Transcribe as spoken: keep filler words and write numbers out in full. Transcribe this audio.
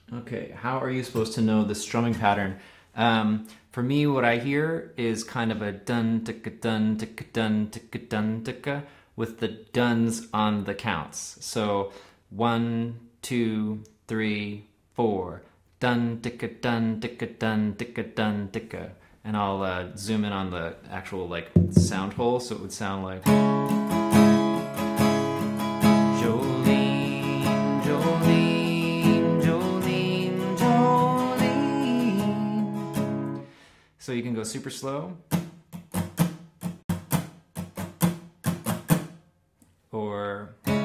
Okay, how are you supposed to know the strumming pattern? Um, for me, what I hear is kind of a dun ticka dun ticka dun ticka dun ticka with the duns on the counts. So one, two, three, four. Dun ticka dun ticka dun ticka dun ticka. And I'll uh, zoom in on the actual like sound hole, so it would sound like Jolene, Jolene, Jolene, Jolene. So you can go super slow, or